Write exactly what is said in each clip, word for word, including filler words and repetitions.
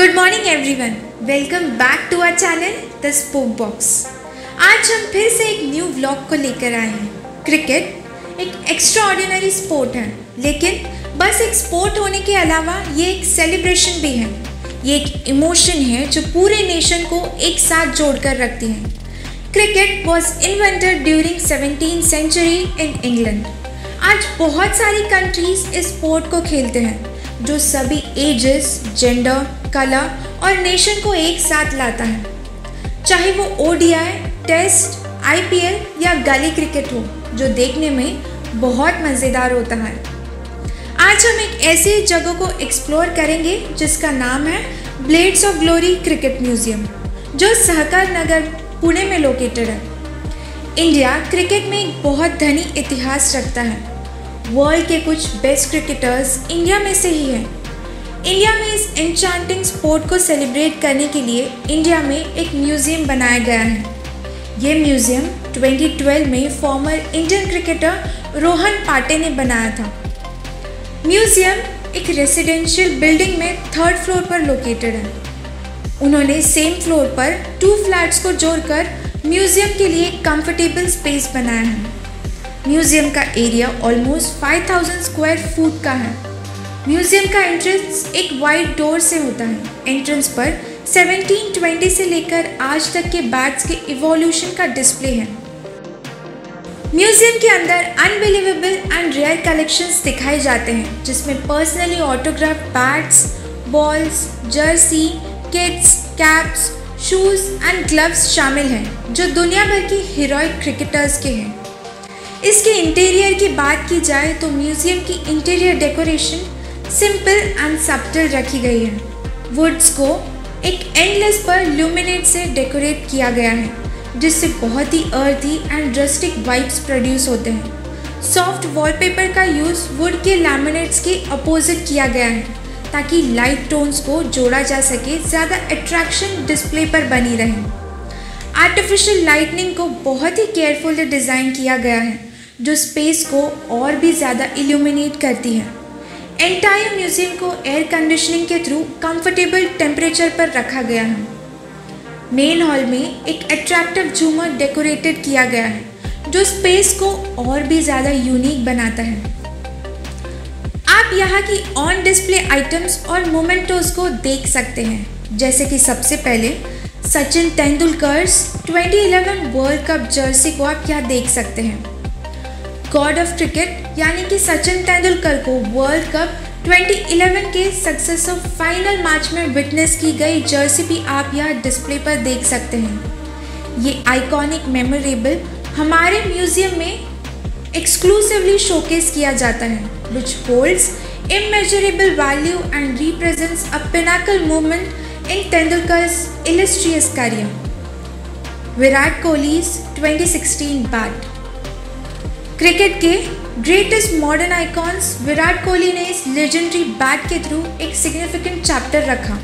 Good morning everyone, welcome back to our channel the spoke box. आज हम फिर से एक न्यू व्लॉग को लेकर आए हैं। क्रिकेट एक एक्स्ट्रा ऑर्डिनरी स्पोर्ट है, लेकिन बस एक स्पोर्ट होने के अलावा ये एक सेलिब्रेशन भी है। ये एक इमोशन है जो पूरे नेशन को एक साथ जोड़कर रखती है। Cricket was invented during seventeen century in England. आज बहुत सारी कंट्रीज इस स्पोर्ट को खेलते हैं, जो सभी एजेस, जेंडर, कलर और नेशन को एक साथ लाता है। चाहे वो ओडीआई, टेस्ट, आईपीएल या गली क्रिकेट हो, जो देखने में बहुत मज़ेदार होता है। आज हम एक ऐसी जगह को एक्सप्लोर करेंगे जिसका नाम है blades of glory cricket museum, जो सहकार नगर पुणे में लोकेटेड है। इंडिया क्रिकेट में एक बहुत धनी इतिहास रखता है। वर्ल्ड के कुछ बेस्ट क्रिकेटर्स इंडिया में से ही हैं। इंडिया में इस एन्चांटिंग स्पोर्ट को सेलिब्रेट करने के लिए इंडिया में एक म्यूज़ियम बनाया गया है। ये म्यूज़ियम ट्वेंटी ट्वेल्व में former Indian cricketer Rohan Pate ने बनाया था। म्यूज़ियम एक रेसिडेंशियल बिल्डिंग में थर्ड फ्लोर पर लोकेटेड है। उन्होंने सेम फ्लोर पर टू फ्लैट्स को जोड़कर म्यूज़ियम के लिए कंफर्टेबल स्पेस बनाया है। म्यूज़ियम का area almost five thousand square foot का है। म्यूज़ियम का एंट्रेंस एक वाइड डोर से होता है। एंट्रेंस पर सेवनटीन ट्वेंटी से लेकर आज तक के बैट्स के इवोल्यूशन का डिस्प्ले है। म्यूज़ियम के अंदर अनबिलीवेबल एंड रेयर कलेक्शंस दिखाए जाते हैं, जिसमें personally autograph bats, balls, jersey, kits, caps, shoes and gloves शामिल हैं, जो दुनिया भर के हीरोइक क्रिकेटर्स के हैं। इसके इंटीरियर की बात की जाए तो म्यूज़ियम की interior decoration simple and subtle रखी गई है। वुड्स को एक एंडलेस पर ल्यूमिनेट से डेकोरेट किया गया है, जिससे बहुत ही अर्थी एंड रस्टिक वाइब्स प्रोड्यूस होते हैं। सॉफ्ट वॉलपेपर का यूज़ वुड के लैमिनेट्स के अपोजिट किया गया है, ताकि लाइट टोन्स को जोड़ा जा सके, ज़्यादा अट्रैक्शन डिस्प्ले पर बनी रहे। आर्टिफिशियल लाइटनिंग को बहुत ही केयरफुली डिज़ाइन किया गया है, जो स्पेस को और भी ज़्यादा इल्यूमिनेट करती है। एंटायर म्यूज़ियम को एयर कंडीशनिंग के थ्रू कंफर्टेबल टेम्परेचर पर रखा गया है। मेन हॉल में एक अट्रैक्टिव झूमर डेकोरेटेड किया गया है, जो स्पेस को और भी ज़्यादा यूनिक बनाता है। आप यहाँ की ऑन डिस्प्ले आइटम्स और मोमेंटोज को देख सकते हैं, जैसे कि सबसे पहले Sachin Tendulkar's twenty eleven world cup jersey को आप यहाँ देख सकते हैं। गॉड ऑफ क्रिकेट यानी कि सचिन तेंदुलकर को वर्ल्ड कप ट्वेंटी इलेवन के सक्सेस ऑफ फाइनल मैच में विटनेस की गई जर्सी भी आप यहाँ डिस्प्ले पर देख सकते हैं। ये आइकॉनिक मेमोरेबल हमारे म्यूज़ियम में एक्सक्लूसिवली शोकेस किया जाता है, which holds immeasurable value and represents a pinnacle moment in Tendulkar's illustrious career. Virat Kohli's twenty sixteen bat. Cricket के greatest modern icons Virat Kohli ने इस लेजेंडरी बैट के थ्रू एक सिग्निफिकेंट चैप्टर रखा।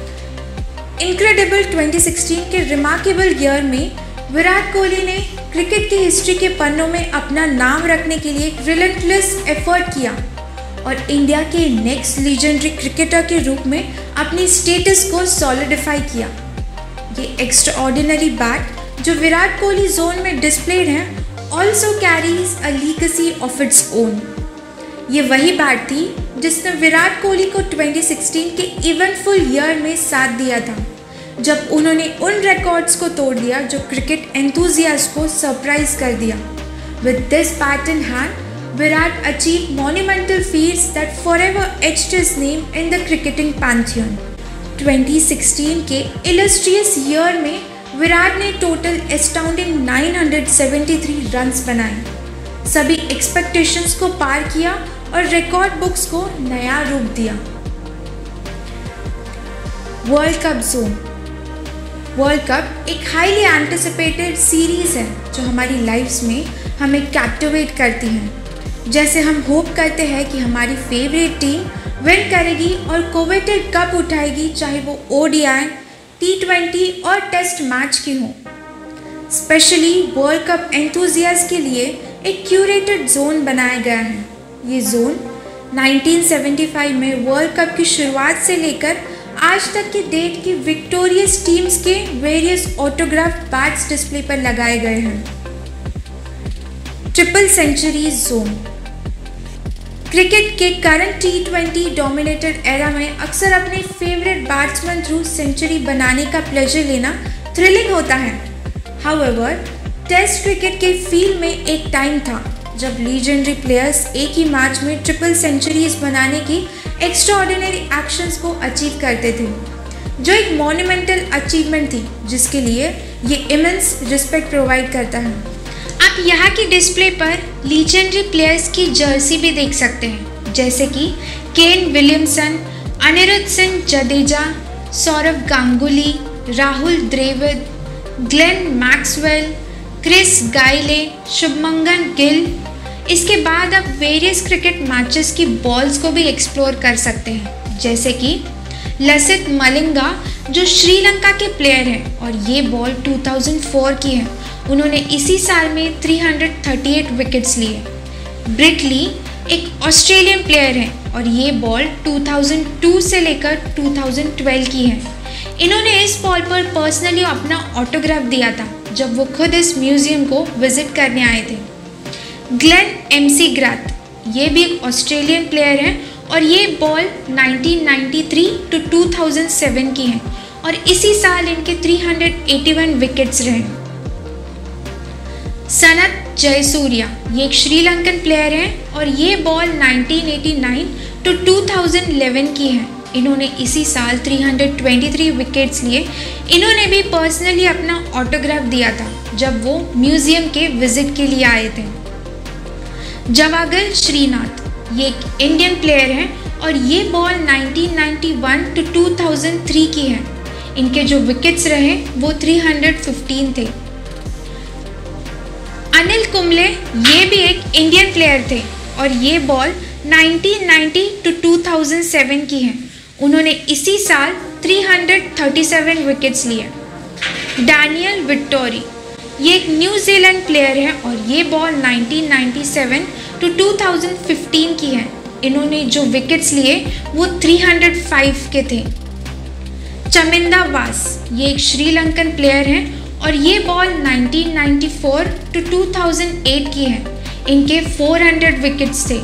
इनक्रेडिबल ट्वेंटी सिक्सटीन के रिमार्केबल ईयर में विराट कोहली ने क्रिकेट की हिस्ट्री के पन्नों में अपना नाम रखने के लिए एक रिलेंटलेस एफर्ट किया और इंडिया के नेक्स्ट लीजेंडरी क्रिकेटर के रूप में अपनी स्टेटस को सॉलिडिफाई किया। ये एक्स्ट्रा ऑर्डिनरी बैट जो विराट कोहली जोन में डिस्प्लेड है also carries a legacy of its own। ये वही बैट थी जिसने विराट कोहली को ट्वेंटी सिक्सटीन के इवेंटफुल ईयर में साथ दिया था, जब उन्होंने उन रिकॉर्ड्स को तोड़ दिया जो क्रिकेट एंथुजियास्ट को सरप्राइज कर दिया। With this bat in hand, Virat achieved monumental feats that forever etched his name in the cricketing pantheon। Twenty sixteen के illustrious ईयर में विराट ने total astounding nine hundred seventy three runs बनाए, सभी expectations को पार किया और रिकॉर्ड बुक्स को नया रूप दिया। World cup zone. World cup एक हाईली एंटिसिपेटेड सीरीज़ है जो हमारी लाइफ्स में हमें कैप्टिवेट करती है। जैसे हम होप करते हैं कि हमारी फेवरेट टीम विन करेगी और कोवेटेड कप उठाएगी, चाहे वो ओडीआई, टी ट्वेंटी और टेस्ट मैच की हो। स्पेशली वर्ल्ड कप एंथुजियास्ट के लिए एक क्यूरेटेड जोन बनाया गया है। ये जोन नाइनटीन सेवेंटी फाइव में वर्ल्ड कप की शुरुआत से लेकर आज तक की डेट की विक्टोरियस टीम्स के वेरियस ऑटोग्राफ बैट्स डिस्प्ले पर लगाए गए हैं। Triple century zone. क्रिकेट के current T twenty dominated era में अक्सर अपने फेवरेट बैट्समैन थ्रू सेंचुरी बनाने का प्लेजर लेना थ्रिलिंग होता है। हाउएवर, टेस्ट क्रिकेट के फील्ड में एक टाइम था जब लीजेंडरी प्लेयर्स एक ही मैच में ट्रिपल सेंचुरीज बनाने की एक्स्ट्राऑर्डिनरी एक्शंस को अचीव करते थे, जो एक मॉन्यूमेंटल अचीवमेंट थी जिसके लिए ये इमेंस रिस्पेक्ट प्रोवाइड करता है। आप यहाँ की डिस्प्ले पर लीजेंडरी प्लेयर्स की जर्सी भी देख सकते हैं, जैसे कि Kane Williamson, Anirudh Singh Jadeja, Sourav Ganguly, Rahul Dravid, Glenn Maxwell, Chris Gayle, Shubman Gill. इसके बाद आप वेरियस क्रिकेट मैचेस की बॉल्स को भी एक्सप्लोर कर सकते हैं, जैसे कि लसित मलिंगा जो श्रीलंका के प्लेयर हैं और ये बॉल दो हज़ार चार की है। उन्होंने इसी साल में तीन सौ अड़तीस विकेट्स लिए। ब्रिट ली एक ऑस्ट्रेलियन प्लेयर है और ये बॉल दो हज़ार दो से लेकर दो हज़ार बारह की है। इन्होंने इस बॉल पर पर्सनली अपना ऑटोग्राफ दिया था जब वो खुद इस म्यूजियम को विजिट करने आए थे। ग्लेन एमसी ग्राथ, ये भी एक ऑस्ट्रेलियन प्लेयर है और ये बॉल उन्नीस सौ तिरानवे टू दो हज़ार सात की है और इसी साल इनके तीन सौ इक्यासी विकेट्स रहे। सनत जयसूर्या, ये एक श्रीलंकन प्लेयर है और ये बॉल उन्नीस सौ नवासी टू दो हज़ार ग्यारह की है। इन्होंने इसी साल तीन सौ तेईस विकेट्स लिए। इन्होंने भी पर्सनली अपना ऑटोग्राफ दिया था जब वो म्यूजियम के विजिट के लिए आए थे। जवागल श्रीनाथ, ये एक इंडियन प्लेयर है और ये बॉल उन्नीस सौ इक्यानवे टू दो हज़ार तीन की है। इनके जो विकेट्स रहे वो तीन सौ पंद्रह थे। अनिल कुंबले, ये भी एक इंडियन प्लेयर थे और ये बॉल उन्नीस सौ नब्बे टू दो हज़ार सात की है। उन्होंने इसी साल तीन सौ सैंतीस विकेट्स लिए। डैनियल विट्टोरी, ये एक न्यूजीलैंड प्लेयर है और ये बॉल उन्नीस सौ सत्तानवे टू दो हज़ार पंद्रह की है। इन्होंने जो विकेट्स लिए वो तीन सौ पाँच के थे। चमिंदा वास, ये एक श्रीलंकन प्लेयर है और ये बॉल उन्नीस सौ चौरानवे टू दो हज़ार आठ की है। इनके चार सौ विकेट्स थे।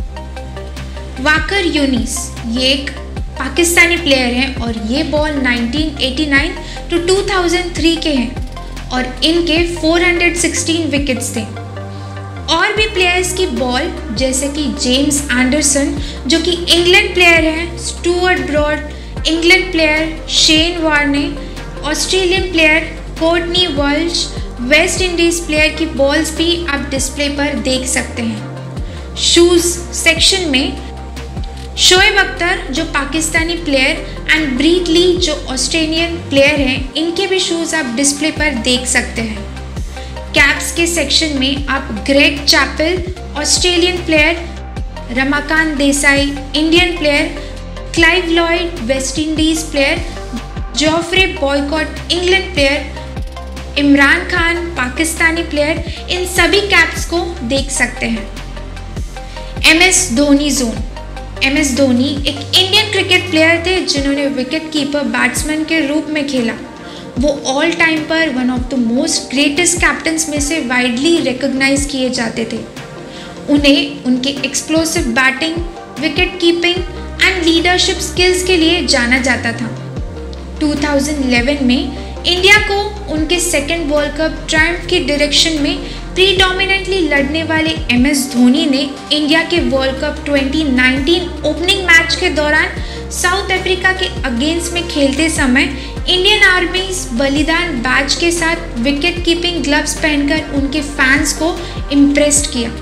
वाकर यूनिस, ये एक पाकिस्तानी प्लेयर हैं और ये बॉल उन्नीस सौ नवासी टू दो हज़ार तीन के हैं और इनके चार सौ सोलह विकेट्स थे। और भी प्लेयर्स की बॉल जैसे कि जेम्स एंडरसन जो कि इंग्लैंड प्लेयर हैं, Stuart Broad England player, Shane Warne Australian player, Courtney Walsh West Indies player की बॉल्स भी आप डिस्प्ले पर देख सकते हैं। शूज़ सेक्शन में शोएब अख्तर जो Pakistani player and Brett Lee जो ऑस्ट्रेलियन प्लेयर हैं, इनके भी शूज़ आप डिस्प्ले पर देख सकते हैं। कैप्स के सेक्शन में आप Greg Chappell Australian player, Ramakant Desai Indian player, Clive Lloyd West Indies player, Geoffrey Boycott England player, Imran Khan Pakistani player, इन सभी कैप्स को देख सकते हैं। M S Dhoni zone. M S Dhoni एक इंडियन क्रिकेट प्लेयर थे जिन्होंने विकेट कीपर बैट्समैन के रूप में खेला। वो ऑल टाइम पर one of the most greatest captains में से वाइडली रिकॉग्नाइज किए जाते थे। उन्हें उनके explosive batting, wicket keeping and leadership skills के लिए जाना जाता था। दो हज़ार ग्यारह में इंडिया को उनके सेकेंड वर्ल्ड कप ट्रायम्फ की डायरेक्शन में प्रीडोमिनेंटली लड़ने वाले एम एस धोनी ने इंडिया के वर्ल्ड कप दो हज़ार उन्नीस ओपनिंग मैच के दौरान साउथ अफ्रीका के अगेंस्ट में खेलते समय इंडियन आर्मी बलिदान बैच के साथ विकेट कीपिंग ग्लव्स पहनकर उनके फैंस को इम्प्रेस्ड किया।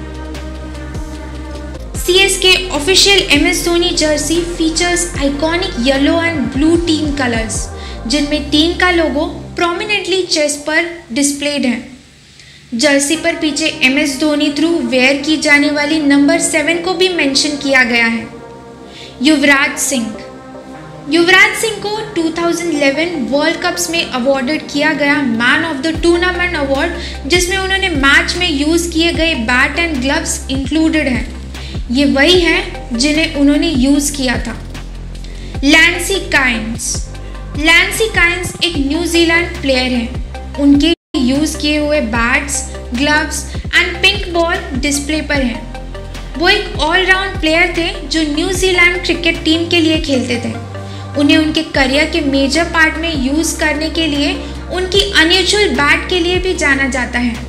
C S K official M S Dhoni jersey features iconic yellow and blue team colours, जिनमें टीम का लोगो प्रोमिनेंटली चेस्ट पर डिस्प्लेड है। जर्सी पर पीछे M S Dhoni through wear की जाने वाली नंबर सेवन को भी मेंशन किया गया है। युवराज सिंह युवराज सिंह को दो हज़ार ग्यारह वर्ल्ड कप्स में अवॉर्डेड किया गया man of the tournament award, जिसमें उन्होंने मैच में यूज़ किए गए बैट एंड ग्लव्स इंक्लूडेड हैं। ये वही हैं जिन्हें उन्होंने यूज़ किया था। Lance Cairns. लैंसी काइंस एक न्यूजीलैंड प्लेयर हैं। उनके यूज़ किए हुए bats, gloves and pink ball display पर हैं। वो एक ऑलराउंड प्लेयर थे जो न्यूजीलैंड क्रिकेट टीम के लिए खेलते थे। उन्हें उनके करियर के मेजर पार्ट में यूज़ करने के लिए उनकी अनयूजुअल बैट के लिए भी जाना जाता है।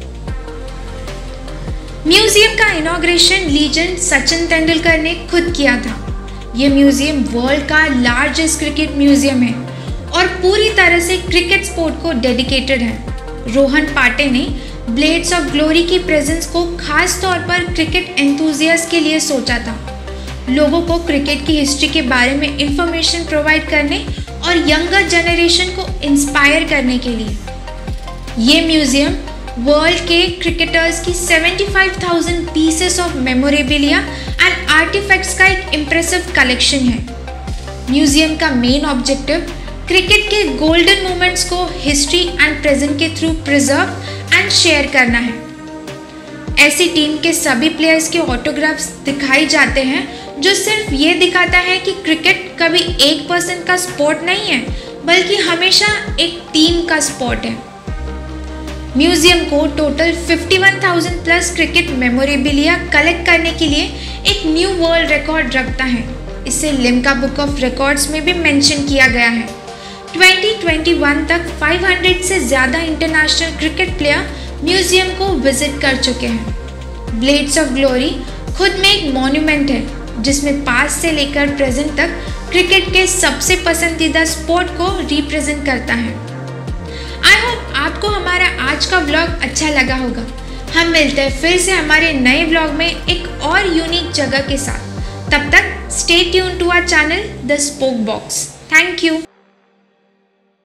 म्यूजियम का इनॉग्रेशन लीजेंड सचिन तेंदुलकर ने खुद किया था। ये म्यूजियम वर्ल्ड का लार्जेस्ट क्रिकेट म्यूजियम है और पूरी तरह से क्रिकेट स्पोर्ट को डेडिकेटेड है। रोहन पाटे ने ब्लेड्स ऑफ ग्लोरी की प्रेजेंस को खास तौर पर क्रिकेट एंथुजियास्ट के लिए सोचा था, लोगों को क्रिकेट की हिस्ट्री के बारे में इंफॉर्मेशन प्रोवाइड करने और यंगर जनरेशन को इंस्पायर करने के लिए। ये म्यूजियम वर्ल्ड के क्रिकेटर्स की पचहत्तर हज़ार pieces of memorabilia and artefacts का एक इम्प्रेसिव कलेक्शन है। म्यूजियम का मेन ऑब्जेक्टिव क्रिकेट के गोल्डन मोमेंट्स को हिस्ट्री एंड प्रेजेंट के थ्रू प्रिजर्व एंड शेयर करना है। ऐसी टीम के सभी प्लेयर्स के ऑटोग्राफ्स दिखाई जाते हैं, जो सिर्फ ये दिखाता है कि क्रिकेट कभी एक पर्सन का स्पोर्ट नहीं है, बल्कि हमेशा एक टीम का स्पोर्ट है। म्यूजियम को टोटल इक्यावन हज़ार प्लस क्रिकेट मेमोरेबिलिया कलेक्ट करने के लिए एक न्यू वर्ल्ड रिकॉर्ड रखता है। इसे लिम्का बुक ऑफ रिकॉर्ड्स में भी मेंशन किया गया है। दो हज़ार इक्कीस तक पाँच सौ से ज़्यादा इंटरनेशनल क्रिकेट प्लेयर म्यूजियम को विजिट कर चुके हैं। ब्लेड्स ऑफ ग्लोरी खुद में एक मॉन्यूमेंट है, जिसमें पास्ट से लेकर प्रेजेंट तक क्रिकेट के सबसे पसंदीदा स्पोर्ट को रिप्रेजेंट करता है। आई होप आपको हमारा आज का व्लॉग अच्छा लगा होगा। हम मिलते हैं फिर से हमारे नए व्लॉग में एक और यूनिक जगह के साथ। तब तक stay tune to our channel the spoke box. Thank you.